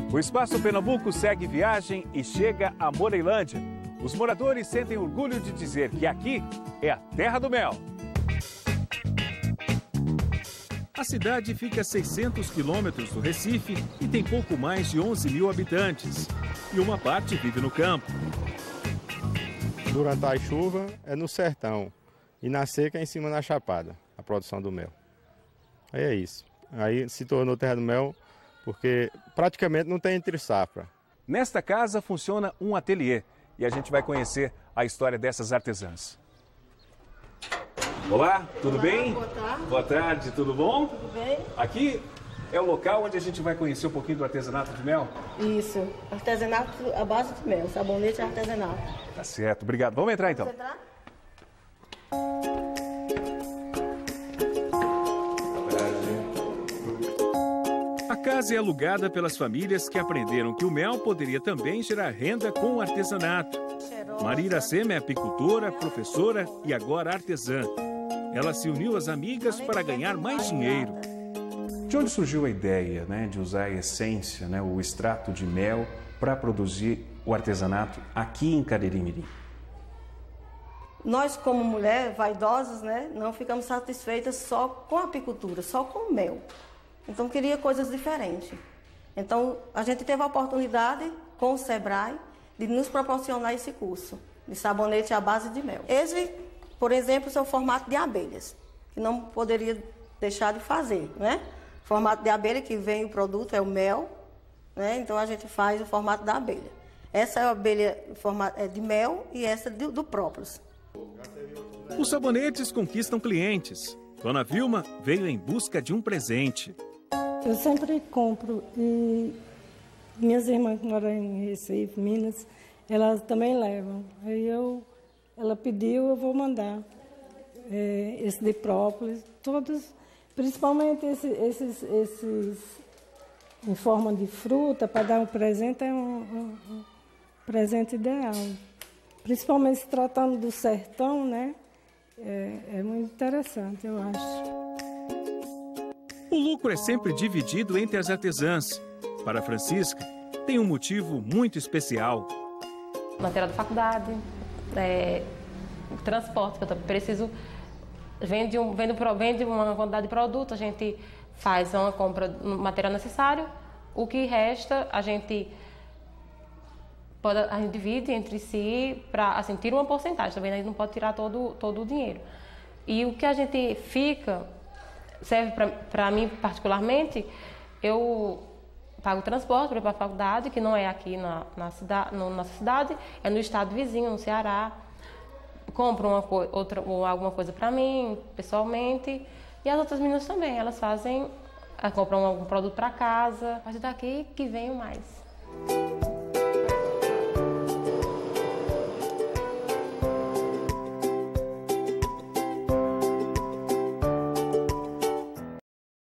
O Espaço Pernambuco segue viagem e chega a Moreilândia. Os moradores sentem orgulho de dizer que aqui é a terra do mel. A cidade fica a 600 quilômetros do Recife e tem pouco mais de 11 mil habitantes. E uma parte vive no campo. Durante a chuva é no sertão e na seca é em cima da chapada, a produção do mel. Aí é isso. Aí se tornou terra do mel porque praticamente não tem entre safra. Nesta casa funciona um ateliê e a gente vai conhecer a história dessas artesãs. Olá, tudo bem? Boa tarde. Boa tarde, tudo bom? Tudo bem? Aqui é o local onde a gente vai conhecer um pouquinho do artesanato de mel? Isso, artesanato à base de mel, sabonete artesanato. Tá certo, obrigado. Vamos entrar então. Vamos entrar? A casa é alugada pelas famílias que aprenderam que o mel poderia também gerar renda com o artesanato. Maria Iracema é apicultora, professora e agora artesã. Ela se uniu às amigas para ganhar mais dinheiro. De onde surgiu a ideia, de usar a essência, o extrato de mel, para produzir o artesanato aqui em Cariri-Mirim? Nós, como mulher, vaidosas, não ficamos satisfeitas só com a apicultura, só com o mel. Então, queria coisas diferentes. Então, a gente teve a oportunidade, com o Sebrae, de nos proporcionar esse curso de sabonete à base de mel. Esse, por exemplo, é o formato de abelhas, que não poderia deixar de fazer, Formato de abelha, que vem o produto, é o mel, Então, a gente faz o formato da abelha. Essa é a abelha de mel e essa do própolis. Os sabonetes conquistam clientes. Dona Vilma veio em busca de um presente. Eu sempre compro e minhas irmãs que moram em Recife, Minas, elas também levam. Aí ela pediu, eu vou mandar. Esse de própolis, todos, principalmente esses em forma de fruta, para dar um presente, é um presente ideal. Principalmente se tratando do sertão, É muito interessante, eu acho. O lucro é sempre dividido entre as artesãs. Para Francisca, tem um motivo muito especial. Material da faculdade, transporte, que eu preciso. Vende uma quantidade de produto, a gente faz uma compra do material necessário, o que resta a gente divide entre si para tira uma porcentagem, também a gente não pode tirar todo o dinheiro. E o que a gente serve para mim particularmente, eu pago transporte para ir para a faculdade, que não é aqui na nossa cidade, é no estado vizinho, no Ceará. Compro alguma coisa para mim, pessoalmente, e as outras meninas também, elas compram algum produto para casa. A partir daqui que vem o mais.